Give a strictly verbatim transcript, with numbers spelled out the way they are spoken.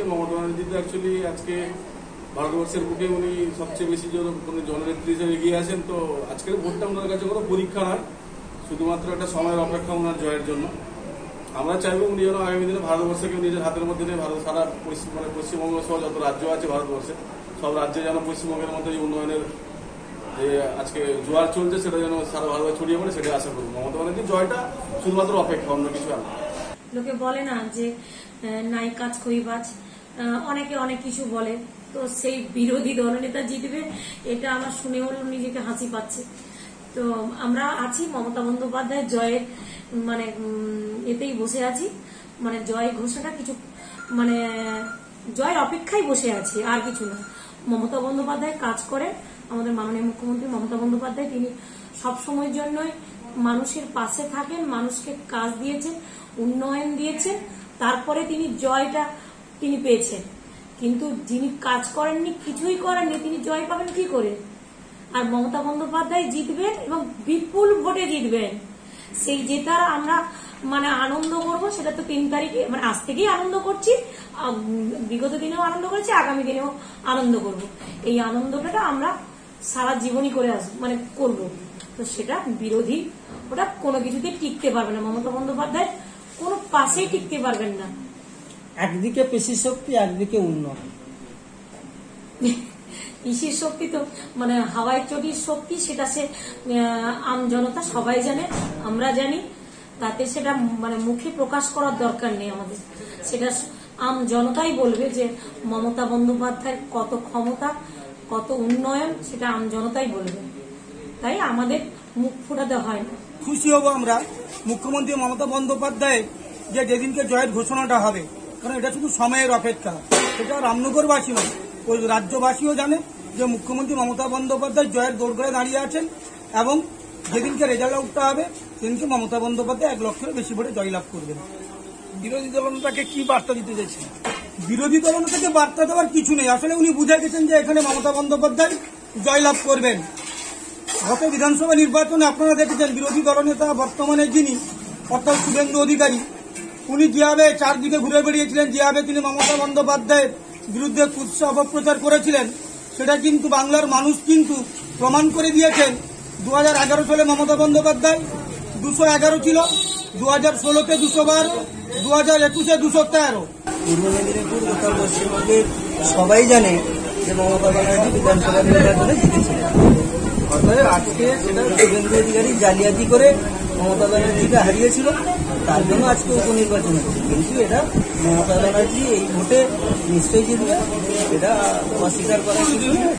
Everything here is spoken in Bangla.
মমতা ব্যানার্জি তো অ্যাকচুয়ালি আজকে ভারতবর্ষের বুকে উনি সবচেয়ে বেশি জননেত্রী হিসেবে এগিয়ে আছেন। তো আজকের ভোটটা ওনার কাছে কোনো পরীক্ষা নয়, শুধুমাত্র একটা সময়ের অপেক্ষা ওনার জয়ের জন্য। আমরা চাইবো উনি যেন আগামী দিনে ভারতবর্ষকে নিজের হাতের মধ্যে নিয়ে ভারত সারা মানে পশ্চিমবঙ্গ সহ যত রাজ্য আছে ভারতবর্ষে সব রাজ্যে যেন পশ্চিমবঙ্গের মধ্যে এই উন্নয়নের যে আজকে জোয়ার চলছে সেটা যেন সারা ভারতবর্ষে ছড়িয়ে পড়ে, সেটাই আশা করবো। মমতা ব্যানার্জির জয়টা শুধুমাত্র অপেক্ষা, অন্য কিছু আর। লোকে বলে না যে নাই কাজ কইবাজ, অনেকে অনেক কিছু বলে, তো সেই বিরোধী দলনেতা জিতবে এটা আমার শুনেও নিজেকে হাসি পাচ্ছে। তো আমরা আছি মমতা বন্দ্যোপাধ্যায়ের জয়ের মানে এতেই বসে আছি, মানে জয় ঘোষণা কিছু মানে জয়ের অপেক্ষায় বসে আছি, আর কিছু না। মমতা বন্দ্যোপাধ্যায় কাজ করে, আমাদের মাননীয় মুখ্যমন্ত্রী মমতা বন্দ্যোপাধ্যায় তিনি সবসময়ের জন্যই মানুষের পাশে থাকেন, মানুষকে কাজ দিয়েছেন, উন্নয়ন দিয়েছেন, তারপরে তিনি জয়টা তিনি পেয়েছেন। কিন্তু যিনি কাজ করেননি, কিছুই করেননি, তিনি জয় পাবেন কি করে? আর মমতা বন্দ্যোপাধ্যায় জিতবেন এবং বিপুল ভোটে জিতবেন, সেই জেতার আমরা মানে আনন্দ করবো। সেটা তো তিন তারিখে মানে আজ থেকেই আনন্দ করছি, বিগত দিনেও আনন্দ করেছি, আগামী দিনেও আনন্দ করব। এই আনন্দটা আমরা সারা জীবনই করে আসবো মানে করবো। তো সেটা বিরোধী ওটা কোনো কিছুতে টিকতে পারবে না, মমতা বন্দ্যোপাধ্যায় কোনো পাশেই টিকতে পারবেন না। একদিকে পেশি শক্তি, একদিকে উন্নয়ন। পিসির শক্তি তো মানে হাওয়ায় চটির শক্তি, সেটা সে আম জনতা সবাই জানে, আমরা জানি, তাতে সেটা মানে মুখে প্রকাশ করার দরকার নেই আমাদের। সেটা আম জনতাই বলবে যে মমতা বন্দ্যোপাধ্যায়ের কত ক্ষমতা, কত উন্নয়ন, সেটা আম জনতাই বলবে। তাই আমাদের মুখ ফোটাতে হয় না। খুশি হব আমরা মুখ্যমন্ত্রী মমতা বন্দ্যোপাধ্যায় যে যেদিনকে জয়ের ঘোষণাটা হবে, কারণ এটা শুধু সময়ের অপেক্ষা। সেটা রামনগরবাসী নয়, ওই রাজ্যবাসীও জানে যে মুখ্যমন্ত্রী মমতা বন্দ্যোপাধ্যায় জয়ের দৌড় করে দাঁড়িয়ে আছেন, এবং যেদিনকে রেজাল্ট আউটটা হবে সেদিনকে মমতা বন্দ্যোপাধ্যায় এক লক্ষের বেশি ভোটে জয়লাভ করবেন। বিরোধী দলনেতাকে কি বার্তা দিতে চাইছেন? বিরোধী দলনেতাকে বার্তা দেওয়ার কিছু নেই, আসলে উনি বুঝে গেছেন যে এখানে মমতা বন্দ্যোপাধ্যায় জয়লাভ করবেন। গত বিধানসভা নির্বাচনে আপনারা দেখেছেন বিরোধী দলনেতা বর্তমানে যিনি অর্থাৎ শুভেন্দু অধিকারী, উনি যেভাবে চারদিকে ঘুরে বেড়িয়েছিলেন, যেভাবে তিনি মমতা বন্দ্যোপাধ্যায়ের বিরুদ্ধে কুৎসা অপপ্রচার করেছিলেন, সেটা কিন্তু বাংলার মানুষ কিন্তু প্রমাণ করে দিয়েছেন। দু হাজার এগারো সালে মমতা বন্দ্যোপাধ্যায় দুশো এগারো ছিল, দু হাজার ষোলোতে দুশো বারো, দু হাজার একুশে দুশো তেরো। পূর্ব মেদিনীপুর উত্তর পশ্চিমবঙ্গের সবাই জানে যে মমতা ব্যানার্জি বিধানসভা নির্বাচনে জিতেছিলেন। অর্থাৎ আজকে সেটা শুভেন্দু অধিকারী জালিয়াতি করে মমতা ব্যানার্জিকে হারিয়েছিল, তার জন্য আজকে উপনির্বাচন হচ্ছে। কিন্তু এটা মমতা ব্যানার্জি এই ভোটে নিশ্চয়ই জিতবে, এটা অস্বীকার করার কিছু